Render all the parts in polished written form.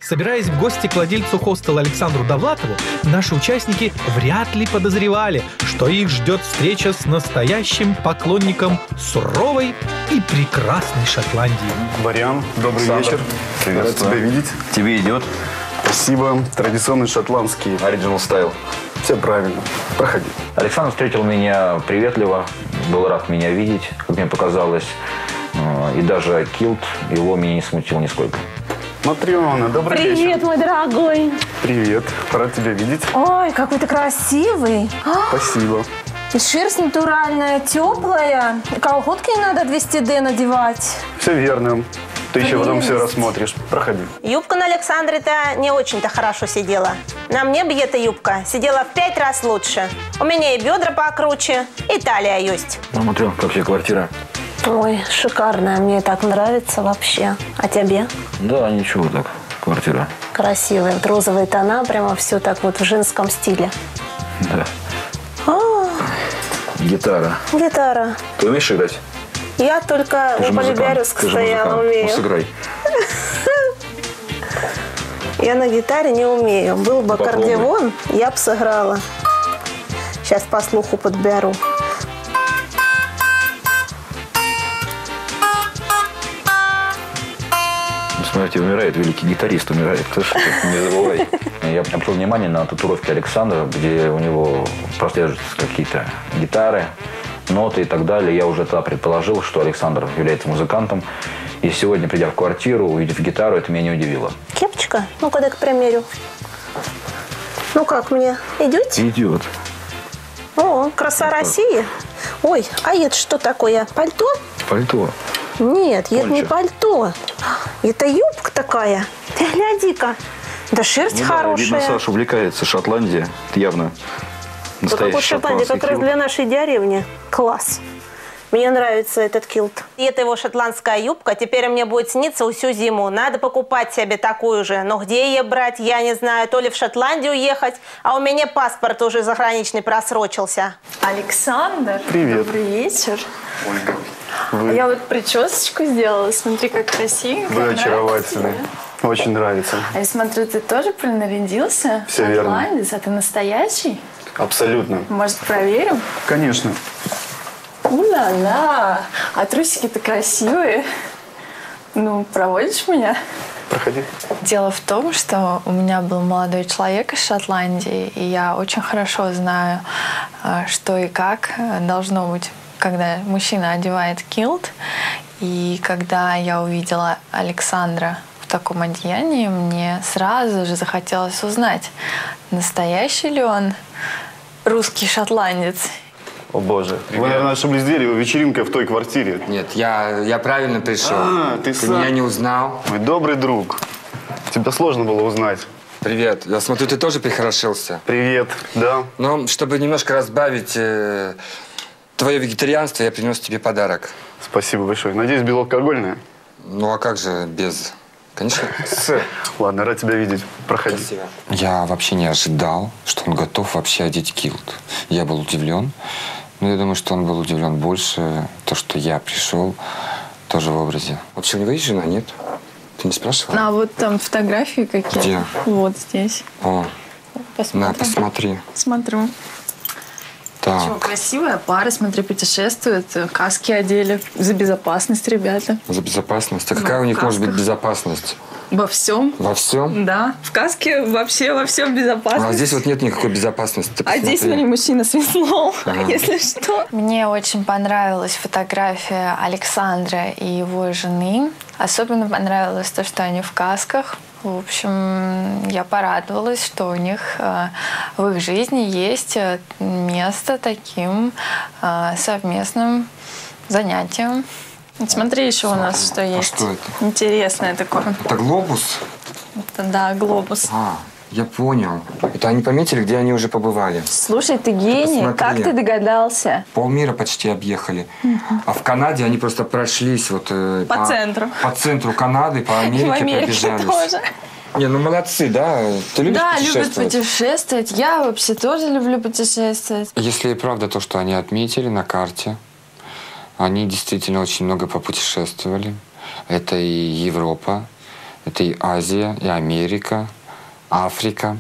Собираясь в гости к владельцу хостела Александру Довлатову, наши участники вряд ли подозревали, что их ждет встреча с настоящим поклонником суровой и прекрасной Шотландии. Барян, добрый вечер. Рад тебя видеть. Тебе идет. Спасибо. Традиционный шотландский. Original style. Все правильно. Проходи. Александр встретил меня приветливо, был рад меня видеть, как мне показалось. И даже килт его меня не смутил нисколько. Матриона, добрый вечер. Привет, мой дорогой. Привет. Рад тебя видеть. Ой, какой ты красивый. Спасибо. И шерсть натуральная, теплая. И колготки не надо 200D надевать. Все верно. Ты еще потом все рассмотришь. Проходи. Юбка на Александре-то не очень-то хорошо сидела. На мне бы эта юбка сидела в 5 раз лучше. У меня и бедра покруче, и талия есть. Ну, смотрю, как тебе квартира. Ой, шикарная. Мне так нравится вообще. А тебе? Да, ничего так, квартира. Красивая. Вот розовые тона, прямо все так вот в женском стиле. Да. Гитара. Гитара. Ты умеешь играть? Я только у Полибяревска стояла, умею. Ну, сыграй. Я на гитаре не умею. Был бы аккордеон, я бы сыграла. Сейчас по слуху подберу. Смотрите, умирает великий гитарист, умирает. Слушай, не забывай. Я обратил внимание на татуировки Александра, где у него прослеживаются какие-то гитары, ноты и так далее. Я уже тогда предположил, что Александр является музыкантом. И сегодня, придя в квартиру, увидев гитару, это меня не удивило. Кепочка? Ну-ка, дай-ка примерю. Ну как мне? Идет? Идет. О, краса России. Ой, а это что такое? Пальто? Пальто. Нет, это не пальто. Это юбка такая. Ты гляди-ка. Да шерсть хорошая. Видно, Саша увлекается Шотландией. Это явно Да какой Шотландия? Как раз для нашей деревни. Класс. Мне нравится этот килт. И это его шотландская юбка теперь мне будет сниться всю зиму. Надо покупать себе такую же. Но где ее брать, я не знаю. То ли в Шотландию ехать, а у меня паспорт уже заграничный просрочился. Александр, Привет. Добрый вечер. Ольга, Я вот прическу сделала, смотри, как красиво. вы очаровательны. Очень нравится. А я смотрю, ты тоже принарядился? Все верно. Шотландец, а ты настоящий? Абсолютно. Может, проверим? Конечно. У-ла-ла! А трусики-то красивые. Ну, проводишь меня? Проходи. Дело в том, что у меня был молодой человек из Шотландии, и я очень хорошо знаю, что и как должно быть, когда мужчина одевает килт. И когда я увидела Александра в таком одеянии, мне сразу же захотелось узнать, настоящий ли он русский шотландец. О боже. Привет. Вы, наверное, ошиблись дверью. Вечеринка в той квартире. Нет, я правильно пришел. Ты сам. Меня не узнал. Мой добрый друг. Тебя сложно было узнать. Привет. Я смотрю, ты тоже прихорошился. Привет. Да. Но чтобы немножко разбавить твое вегетарианство, я принес тебе подарок. Спасибо большое. Надеюсь, белокогольное? Ну а как же без? Конечно. Ладно, рад тебя видеть. Проходи. Спасибо. Я вообще не ожидал, что он готов вообще одеть килт. Я был удивлен. Но я думаю, что он был удивлен больше, то, что я пришел тоже в образе. Вообще у него есть жена, нет? Ты не спрашивал? А вот там фотографии какие-то. Где? Вот здесь. О, Посмотрим. на, посмотри. Смотрю. Так. Чего, красивая пара, смотри, путешествует, каски одели. За безопасность, ребята. За безопасность. А какая у них может быть безопасность? Во всем. Во всем? Да. В каске вообще во всем безопасность. А здесь вот нет никакой безопасности. Ты А здесь, посмотри. смотри, мужчина свистнул, Ага. если что. Мне очень понравилась фотография Александра и его жены. Особенно понравилось то, что они в касках. В общем, я порадовалась, что у них в их жизни есть место таким совместным занятием. Вот смотри, еще у нас что есть. что это? Интересное такое. Это глобус? Это, да, глобус. Я понял. Это они пометили, где они уже побывали. Слушай, ты гений. посмотри. Как ты догадался? Полмира почти объехали. А в Канаде они просто прошлись вот По центру. По центру Канады, по Америке, В Америке пробежались. тоже. Не, ну молодцы, да? Ты любишь Да, любят путешествовать? путешествовать. Я вообще тоже люблю путешествовать. Если и правда то, что они отметили на карте, они действительно очень много попутешествовали. Это и Европа, Это и Азия, и Америка, Африка.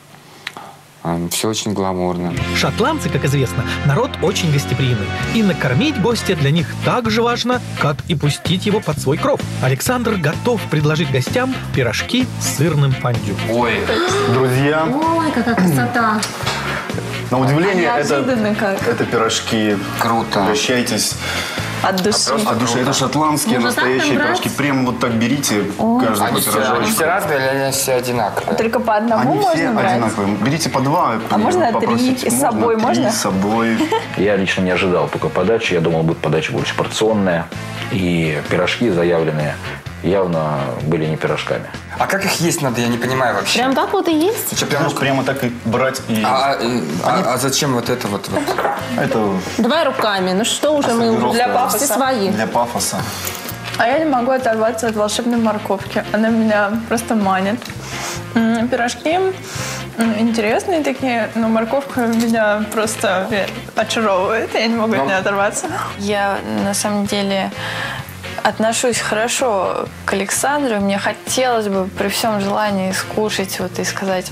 Все очень гламурно. Шотландцы, как известно, народ очень гостеприимный. И накормить гостя для них так же важно, как и пустить его под свой кров. Александр готов предложить гостям пирожки с сырным фондю. Ой, Друзья, Ой, какая красота. на удивление, Неожиданно как. это пирожки. Круто. Угощайтесь. От души. От души. Это шотландские Можно так настоящие набрать? пирожки. Прям вот так берите, каждый они по пирожочку. все разные или они все одинаковые? Только по одному Они все можно брать? одинаковые. Берите по два. А можно попросите. три? И с собой три можно? с собой. Я лично не ожидал такой подачи. Я думал, будет подача больше порционная. И пирожки заявленные явно были не пирожками. А как их есть надо, я не понимаю вообще. Прям так вот и есть? Что, прям... Прямо так и брать и... А зачем вот это вот? Это Давай руками. Ну что уже мы Сервировка. Для все пафоса. свои. для пафоса. А я не могу оторваться от волшебной морковки. Она меня просто манит. Пирожки интересные такие, но морковка меня просто очаровывает. Я не могу от нее оторваться. Я на самом деле отношусь хорошо к Александру. Мне хотелось бы при всем желании скушать вот и сказать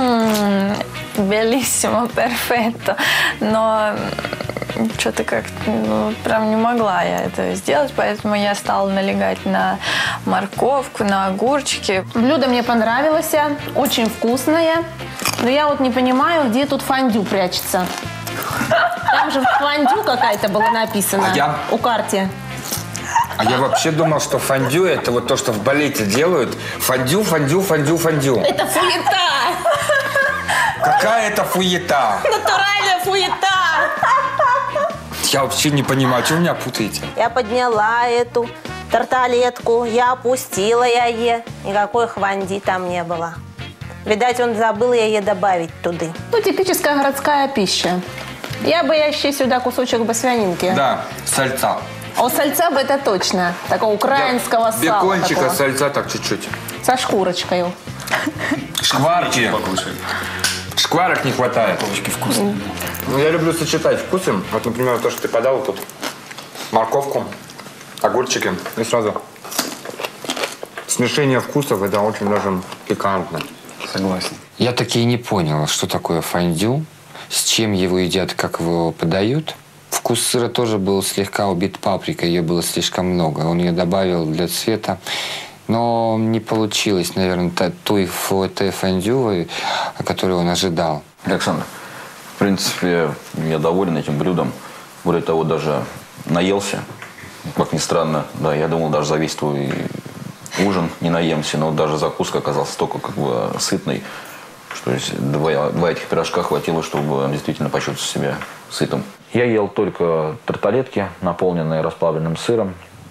«белиссимо, перфетто». Но что-то как-то прям не могла я это сделать, поэтому я стала налегать на морковку, на огурчики. Блюдо мне понравилось, очень вкусное. Но я вот не понимаю, где тут фондю прячется. Там же фондю какая-то была написана у карте. А я вообще думал, что фондю это вот то, что в балете делают. Фондю, фондю, фондю, фондю. Это фуета! Какая это фуета? Натуральная фуета! Я вообще не понимаю, что вы меня путаете? Я подняла эту тарталетку, я опустила яе. Никакой хванди там не было. Видать, он забыл яе добавить туда. Ну, типическая городская пища. Я бы еще сюда кусочек бы свининки. Да, сальца. А сальца бы это точно. Такого украинского сала. Бекончика, такого. сальца так чуть-чуть. Со шкурочкой. Шкварки. Покушай. Шкварок не хватает. Вкусные. Ну, я люблю сочетать вкусы. Вот, например, то, что ты подал тут. Морковку, огурчики. И сразу смешение вкусов, это очень даже пикантно. Согласен. Я таки и не понял, что такое фондю, с чем его едят, как его подают. Вкус сыра тоже был слегка убит паприкой, ее было слишком много. Он ее добавил для цвета. Но не получилось, наверное, той фондю, которую он ожидал. Александр, в принципе, я доволен этим блюдом. Более того, даже наелся, как ни странно. Да, я думал, даже за весь твой ужин не наемся, но даже закуска оказалась столько как бы сытной, что два этих пирожка хватило, чтобы действительно почувствовать себя сытым. Я ел только тарталетки, наполненные расплавленным сыром.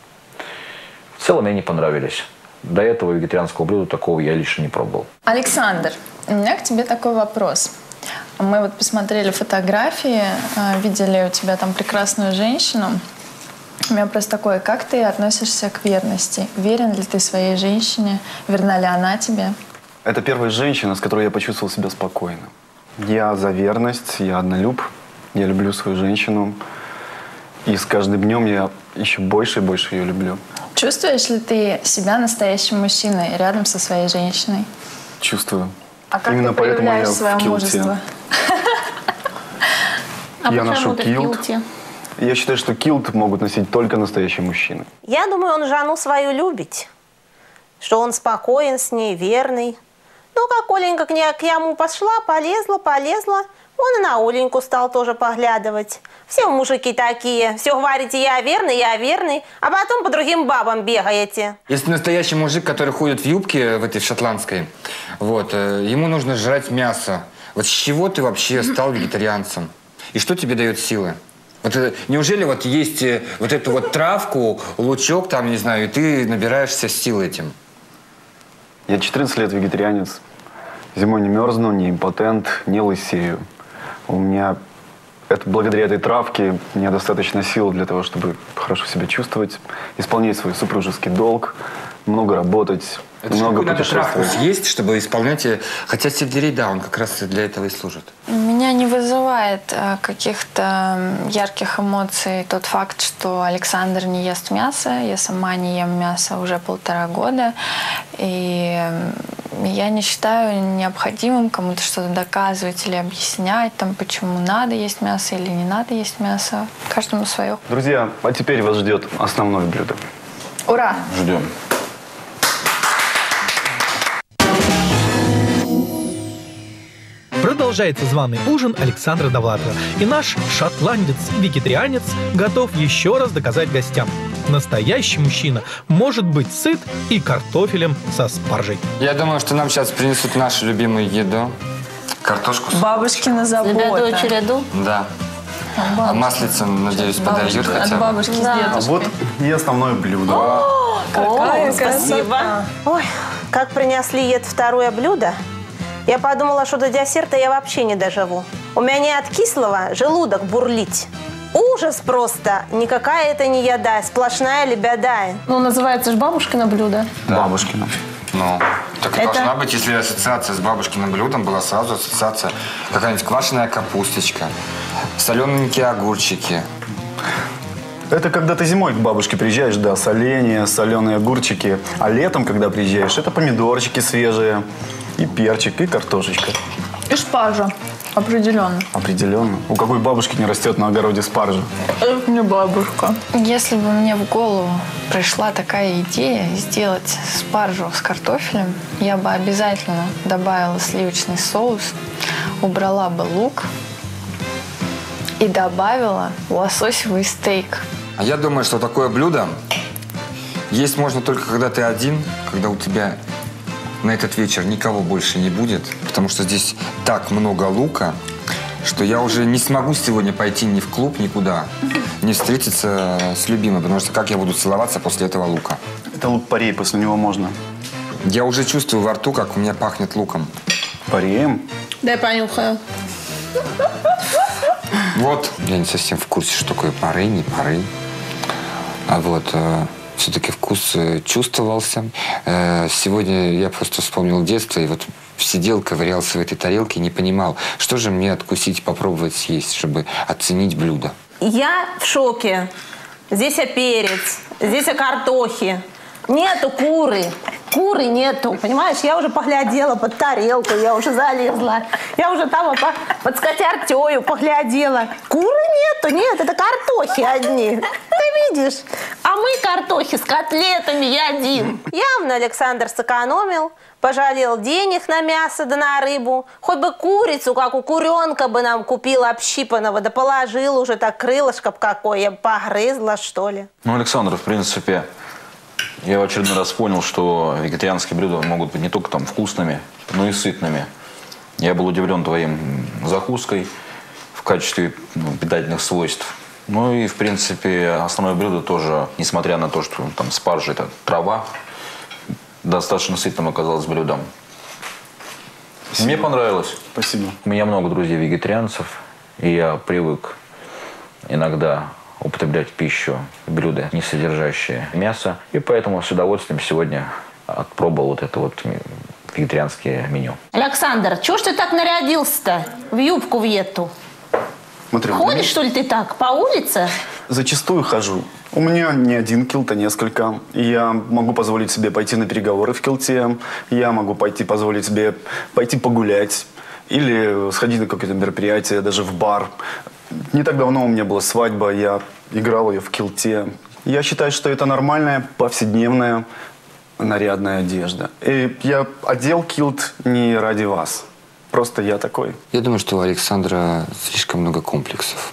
В целом мне не понравились. До этого вегетарианского блюда такого я лично не пробовал. Александр, у меня к тебе такой вопрос. Мы вот посмотрели фотографии, видели у тебя там прекрасную женщину. У меня просто такое, как ты относишься к верности? Верен ли ты своей женщине? Верна ли она тебе? Это первая женщина, с которой я почувствовал себя спокойно. Я за верность, я однолюб, я люблю свою женщину. И с каждым днем я еще больше и больше ее люблю. Чувствуешь ли ты себя настоящим мужчиной рядом со своей женщиной? Чувствую. А как Именно ты поэтому я проявляешь в свое килте. мужество? Я ношу килт. Я считаю, что килт могут носить только настоящие мужчины. Я думаю, он жену свою любит. Что он спокоен с ней, верный. Ну, как Оленька к нему пошла, полезла. Он и на Оленьку стал тоже поглядывать. Все мужики такие. Все говорите, я верный, а потом по другим бабам бегаете. Если настоящий мужик, который ходит в юбке, в этой шотландской, вот, ему нужно жрать мясо. Вот с чего ты вообще стал вегетарианцем? И что тебе дает силы? Вот, неужели вот есть вот эту вот травку, лучок там, не знаю, и ты набираешься сил этим? Я 14 лет вегетарианец. Зимой не мерзну, не импотент, не лысею. У меня, благодаря этой травке, у меня достаточно сил для того, чтобы хорошо себя чувствовать, исполнять свой супружеский долг, много работать, Это много надо травку путешествовать. съесть, чтобы исполнять, хотя сельдерей, да, он как раз для этого и служит. Меня меня не вызывает каких-то ярких эмоций тот факт, что Александр не ест мясо. Я сама не ем мясо уже 1,5 года. И я не считаю необходимым кому-то что-то доказывать или объяснять, там, почему надо есть мясо или не надо есть мясо. Каждому свое. Друзья, а теперь вас ждет основное блюдо. Ура! Ждем. Продолжается званый ужин Александра Довлатова. И наш шотландец-вегетарианец готов еще раз доказать гостям. Настоящий мужчина может быть сыт и картофелем со спаржей. Я думаю, что нам сейчас принесут нашу любимую еду. Картошку с... Бабушкина забота. Череду? Да. А маслица, надеюсь, подойдет хотя бы. От бабушки с А дедушкой. вот и основное блюдо. Какая Спасибо. Ой, как принесли это второе блюдо, я подумала, что до десерта я вообще не доживу. У меня от кислого желудок бурлить. Ужас просто. Никакая это не еда, сплошная лебеда. Ну, называется же бабушкино блюдо. Да. Бабушкина. Ну, так и должна быть, если ассоциация с бабушкиным блюдом была сразу ассоциация какая-нибудь квашеная капусточка, солененькие огурчики. Это когда ты зимой к бабушке приезжаешь, да, соленья, соленые огурчики. А летом, когда приезжаешь, это помидорчики свежие, и перчик, и картошечка. И спаржа. Определенно. Определенно. У какой бабушки не растет на огороде спаржа? Это не бабушка. Если бы мне в голову пришла такая идея сделать спаржу с картофелем, я бы обязательно добавила сливочный соус, убрала бы лук и добавила лососевый стейк. А я думаю, что такое блюдо есть можно только когда ты один, когда у тебя на этот вечер никого больше не будет, потому что здесь так много лука, что я уже не смогу сегодня пойти ни в клуб, никуда, не встретиться с любимой, потому что как я буду целоваться после этого лука? Это лук-порей, после него можно. Я уже чувствую во рту, как у меня пахнет луком. Пореем? Дай понюхаю. Вот. Я не совсем в курсе, что такое порей, не порей. А вот все-таки вкус чувствовался. Сегодня я просто вспомнил детство, и вот сидел, ковырялся в этой тарелке и не понимал, что же мне откусить, попробовать съесть, чтобы оценить блюдо. Я в шоке. Здесь перец, здесь картохи. Нету куры. Куры нету, понимаешь? Я уже поглядела под тарелку, я уже залезла. Я уже там под скатертью поглядела. Куры нету, нет, это картохи одни. Ты видишь? А мы картохи с котлетами едим. Явно Александр сэкономил, пожалел денег на мясо да на рыбу. Хоть бы курицу, как у куренка бы нам купил общипанного, да положил уже так крылышко какое, я погрызла, что ли. Ну, Александр, в принципе, я в очередной раз понял, что вегетарианские блюда могут быть не только там вкусными, но и сытными. Я был удивлен твоим закуской в качестве питательных свойств. Ну и, в принципе, основное блюдо тоже, несмотря на то, что там спаржа – это трава, достаточно сытным оказалось блюдом. Спасибо. Мне понравилось. Спасибо. У меня много друзей вегетарианцев, и я привык иногда употреблять в пищу блюда, не содержащие мясо. И поэтому с удовольствием сегодня отпробовал вот это вот вегетарианское меню. Александр, чего ж ты так нарядился-то в юбку в эту? Смотри, Ходишь, что ли, ты так по улице? зачастую хожу. У меня не один килт, а несколько. И я могу позволить себе пойти на переговоры в килте. Я могу позволить себе пойти погулять. Или сходить на какое-то мероприятие, даже в бар. Не так давно у меня была свадьба, я играл ее в килте. Я считаю, что это нормальная, повседневная, нарядная одежда. И я одел килт не ради вас. Просто я такой. Я думаю, что у Александра слишком много комплексов.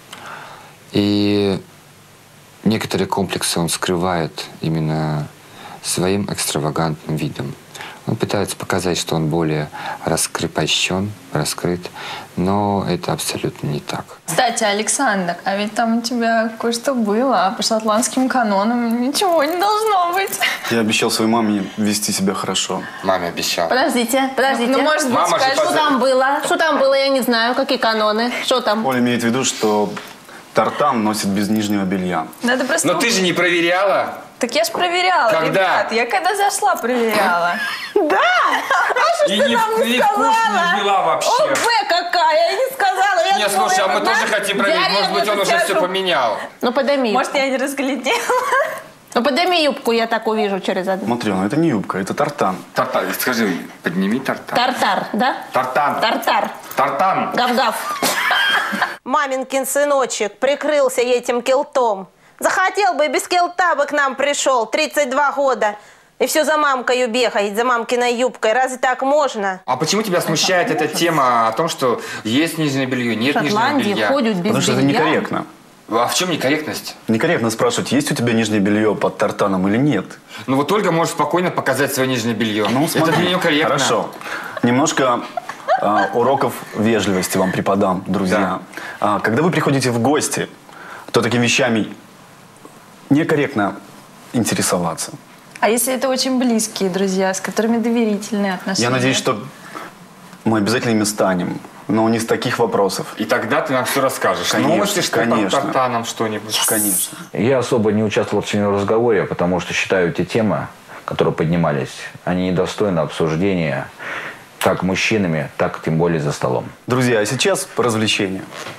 И некоторые комплексы он скрывает именно своим экстравагантным видом. Он пытается показать, что он более раскрепощен, раскрыт, но это абсолютно не так. Кстати, Александр, а ведь там у тебя кое-что было, а по шотландским канонам ничего не должно быть. Я обещал своей маме вести себя хорошо. Маме обещал. Подождите. Ну, может быть, Мама же скажешь, Что там было? Что там было, я не знаю. Какие каноны? Что там? Оля имеет в виду, что тартан носит без нижнего белья. надо просто... Но ты же не проверяла. Так я ж проверяла, Когда? ребят. Я когда зашла, проверяла. Да! А что И ты не нам не вкус не сказала? ввела вообще. О, какая! я и не сказала. Я Нет, думала, слушай, а это мы тоже хотим проверить. Может быть, он уже все поменял. Ну, подними юбку. Может, я не разглядела. Ну, подними юбку, я так увижу через одну. Матрена, это не юбка, это тартан. Тартан, скажи, подними тартан. Тартар, да? Тартан. Тартар. Тартан. Гав-гав. Маминкин сыночек прикрылся этим килтом. Захотел бы и без килта бы к нам пришел, 32 года. И все за мамкой бегает, за мамкиной юбкой. Разве так можно? А почему тебя смущает эта тема о том, что есть нижнее белье, нет нижнего белья? ходят без Потому что это белья. некорректно. А в чем некорректность? Некорректно спрашивать, есть у тебя нижнее белье под тартаном или нет. Ну вот Ольга может спокойно показать свое нижнее белье. Ну, это смотри, для нее корректно. Хорошо. Немножко уроков вежливости вам преподам, друзья. Когда вы приходите в гости, то такими вещами некорректно интересоваться. А если это очень близкие друзья, с которыми доверительные отношения? Я надеюсь, что мы обязательно ими станем, но не с таких вопросов. И тогда ты нам все расскажешь. Конечно, Новости, что конечно. под тартаном что-нибудь. Конечно. Я особо не участвовал в семейном разговоре, потому что считаю, те темы, которые поднимались, они недостойны обсуждения как мужчинами, так тем более за столом. Друзья, а сейчас развлечения.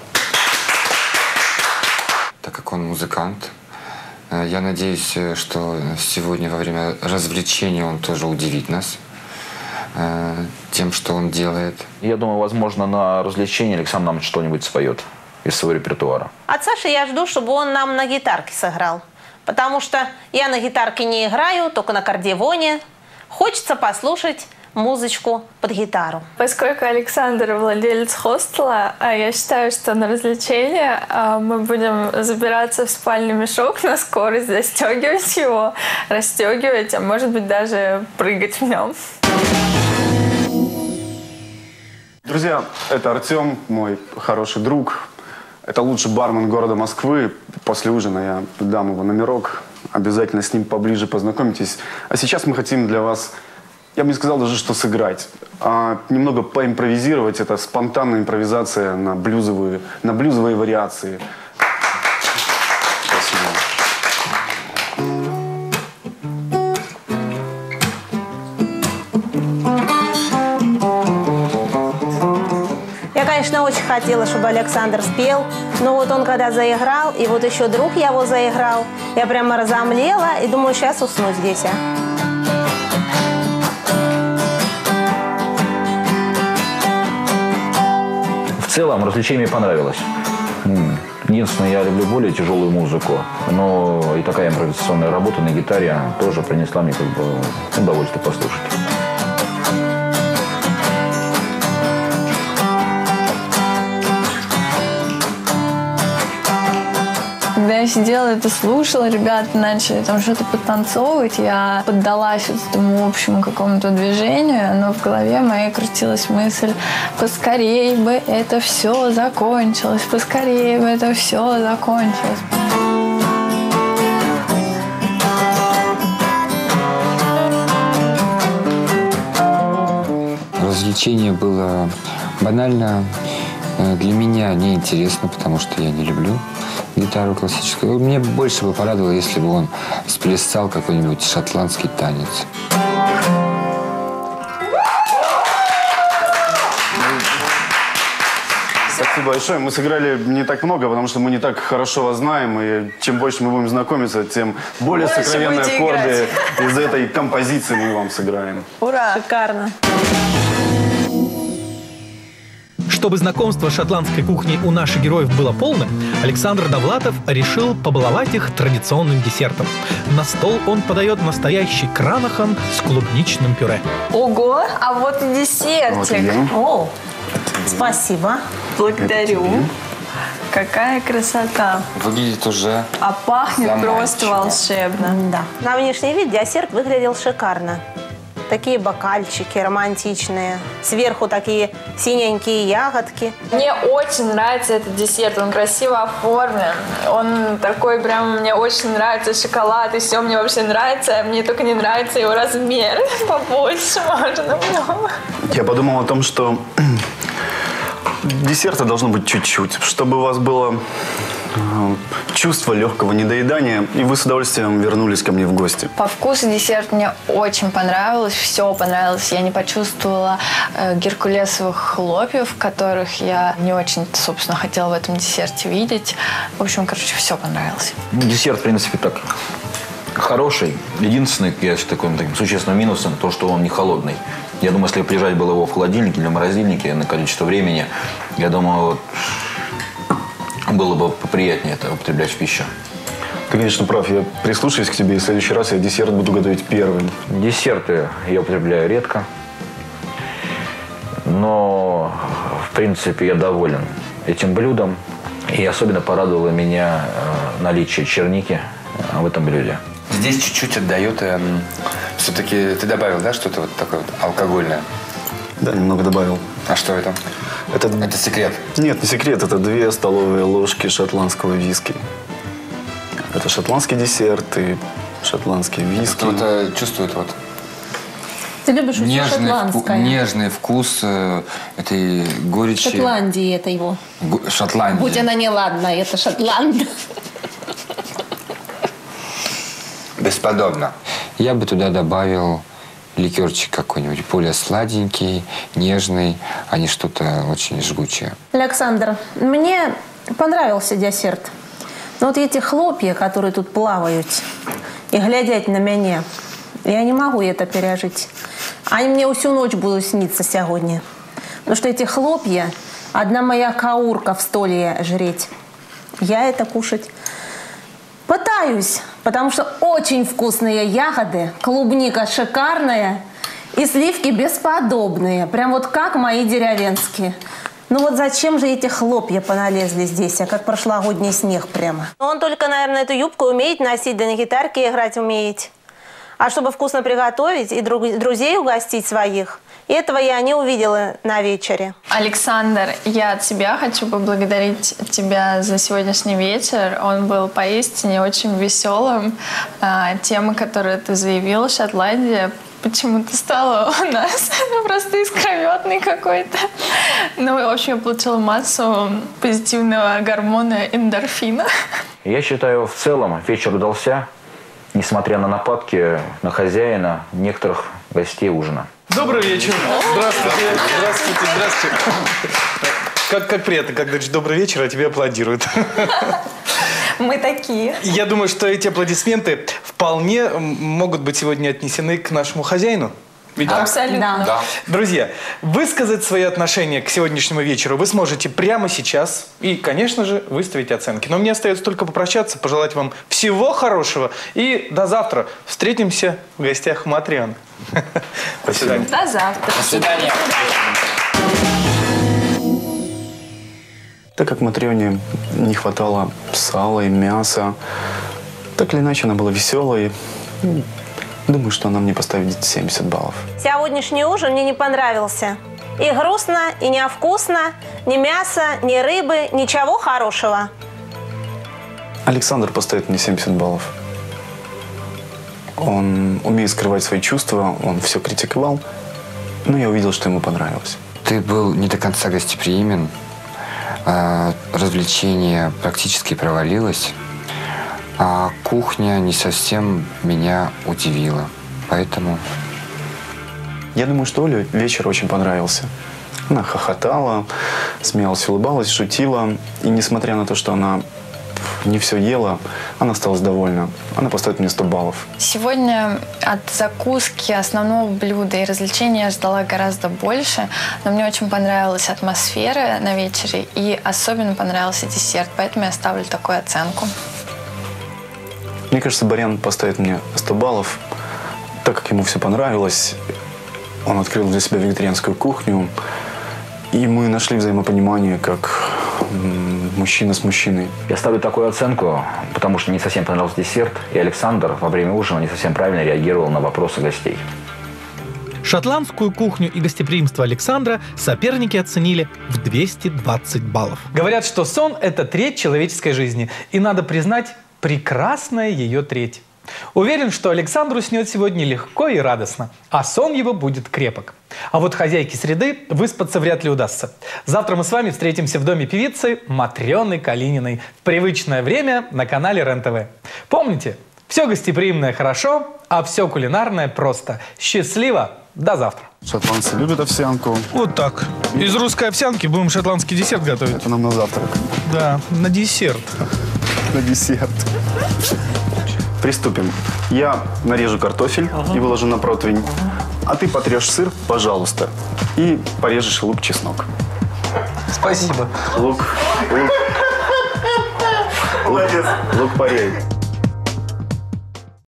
Так как он музыкант, я надеюсь, что сегодня во время развлечения он тоже удивит нас тем, что он делает. Я думаю, возможно, на развлечении Александр нам что-нибудь споет из своего репертуара. От Саши я жду, чтобы он нам на гитарке сыграл. Потому что я на гитарке не играю, только на аккордеоне. Хочется послушать музычку под гитару. Поскольку Александр владелец хостела, я считаю, что на развлечение мы будем забираться в спальный мешок на скорость, застегивать его, расстегивать, а может быть даже прыгать в нем. Друзья, это Артем, мой хороший друг. Это лучший бармен города Москвы. После ужина я дам его номерок. Обязательно с ним поближе познакомитесь. А сейчас мы хотим для вас, я бы не сказал даже, что сыграть, а немного поимпровизировать. Это спонтанная импровизация на блюзовые вариации. Спасибо. Я, конечно, очень хотела, чтобы Александр спел, но вот он когда заиграл, и вот еще друг его заиграл, я прямо разомлела и думаю, сейчас усну здесь, В целом, развлечение мне понравилось. Единственное, я люблю более тяжелую музыку, но и такая импровизационная работа на гитаре тоже принесла мне как бы удовольствие послушать. Когда я сидела это слушала, ребята начали там что-то подтанцовывать, я поддалась вот этому общему какому-то движению, но в голове моей крутилась мысль: поскорее бы это все закончилось, поскорее бы это все закончилось. Развлечение было банально, для меня неинтересно, потому что я не люблю гитару классическую. Мне больше бы порадовало, если бы он сплясал какой-нибудь шотландский танец. Спасибо большое. Мы сыграли не так много, потому что мы не так хорошо вас знаем. И чем больше мы будем знакомиться, тем более сокровенные аккорды из этой композиции мы вам сыграем. Ура! Шикарно! Чтобы знакомство с шотландской кухней у наших героев было полным, Александр Довлатов решил побаловать их традиционным десертом. На стол он подает настоящий кранахан с клубничным пюре. Ого, а вот и десертик. О, спасибо. Благодарю. Какая красота. Выглядит уже А пахнет заманчиво. просто волшебно. Да. На внешний вид десерт выглядел шикарно. Такие бокальчики романтичные. Сверху такие синенькие ягодки. Мне очень нравится этот десерт, он красиво оформлен. Он такой прям, мне очень нравится шоколад, и все мне вообще нравится. Мне только не нравится его размер. Побольше можно было. Я подумал о том, что десерта должно быть чуть-чуть, чтобы у вас было Чувство легкого недоедания, и вы с удовольствием вернулись ко мне в гости. По вкусу десерт мне очень понравилось, все понравилось. Я не почувствовала геркулесовых хлопьев, которых я не очень, собственно, хотела в этом десерте видеть. В общем, короче, все понравилось. Десерт, в принципе, так хороший. Единственный, я считаю, таким существенным минусом, то, что он не холодный. Я думаю, если прижать было его в холодильнике или в морозильнике на количество времени, я думаю, было бы поприятнее это употреблять в пищу. Ты, конечно, прав. Я прислушаюсь к тебе, и в следующий раз я десерт буду готовить первым. Десерты я употребляю редко. Но, в принципе, я доволен этим блюдом. И особенно порадовало меня наличие черники в этом блюде. Здесь чуть-чуть отдает. Все-таки ты добавил, да, что-то вот такое вот алкогольное? Да, немного добавил. А что это? Это секрет? Нет, не секрет. Это 2 столовые ложки шотландского виски. Это шотландский десерт и шотландский виски. Кто-то чувствует вот Ты любишь все шотландское. Нежный вкус этой горечи. Шотландии это его. Шотландия. Будь она неладная, это Шотланд. Бесподобно. Я бы туда добавил ликерчик какой-нибудь, более сладенький, нежный, а не что-то очень жгучее. Александр, мне понравился десерт. Но вот эти хлопья, которые тут плавают и глядят на меня, я не могу это пережить. Они мне всю ночь будут сниться сегодня. Потому что эти хлопья, одна моя каурка в столе жреть. Я это кушать пытаюсь, потому что очень вкусные ягоды, клубника шикарная и сливки бесподобные. Прям вот как мои деревенские. Ну вот зачем же эти хлопья поналезли здесь, а как прошлогодний снег прямо. Он только, наверное, эту юбку умеет носить, да на гитарке играть умеет. А чтобы вкусно приготовить и друзей угостить своих, этого я не увидела на вечере. Александр, я от себя хочу поблагодарить тебя за сегодняшний вечер. Он был поистине очень веселым. Темы, которые ты заявил, Шотландия, почему-то стала у нас просто искрометной какой-то. Ну, в общем, я получила массу позитивного гормона эндорфина. Я считаю, в целом вечер удался, несмотря на нападки на хозяина некоторых гостей ужина. Добрый вечер. Здравствуйте. Здравствуйте. Здравствуйте. Как приятно, когда добрый вечер, а тебе аплодируют. Мы такие. Я думаю, что эти аплодисменты вполне могут быть сегодня отнесены к нашему хозяину. Ведь так? Абсолютно. Да. Друзья, высказать свои отношения к сегодняшнему вечеру вы сможете прямо сейчас и, конечно же, выставить оценки. Но мне остается только попрощаться, пожелать вам всего хорошего и до завтра. Встретимся в гостях у Матрианы. До свидания. До завтра. До свидания. Так как Матрёне не хватало сала и мяса, так или иначе она была веселой. Думаю, что она мне поставит 70 баллов. Сегодняшний ужин мне не понравился. И грустно, и невкусно, ни мяса, ни рыбы, ничего хорошего. Александр поставит мне 70 баллов. Он умеет скрывать свои чувства, он все критиковал, но я увидел, что ему понравилось. Ты был не до конца гостеприимен, развлечение практически провалилось, а кухня не совсем меня удивила. Поэтому... Я думаю, что Оле вечер очень понравился. Она хохотала, смеялась, улыбалась, шутила. И несмотря на то, что она не все ела, она осталась довольна. Она поставит мне 100 баллов. Сегодня от закуски, основного блюда и развлечений я ждала гораздо больше, но мне очень понравилась атмосфера на вечере и особенно понравился десерт, поэтому я ставлю такую оценку. Мне кажется, Барян поставит мне 100 баллов, так как ему все понравилось. Он открыл для себя вегетарианскую кухню, и мы нашли взаимопонимание, как мужчина с мужчиной. Я ставлю такую оценку, потому что не совсем понравился десерт, и Александр во время ужина не совсем правильно реагировал на вопросы гостей. Шотландскую кухню и гостеприимство Александра соперники оценили в 220 баллов. Говорят, что сон – это треть человеческой жизни. И надо признать, прекрасная ее треть. Уверен, что Александру снет сегодня легко и радостно, а сон его будет крепок. А вот хозяйке среды выспаться вряд ли удастся. Завтра мы с вами встретимся в доме певицы Матрёны Калининой в привычное время на канале РЕН-ТВ. Помните, все гостеприимное хорошо, а все кулинарное просто. Счастливо! До завтра! Шотландцы любят овсянку. Вот так. Из русской овсянки будем шотландский десерт готовить. Это нам на завтрак. Да, на десерт. На десерт. Приступим. Я нарежу картофель и выложу на противень. А ты потрешь сыр, пожалуйста. И порежешь лук-чеснок. Спасибо. Лук порей.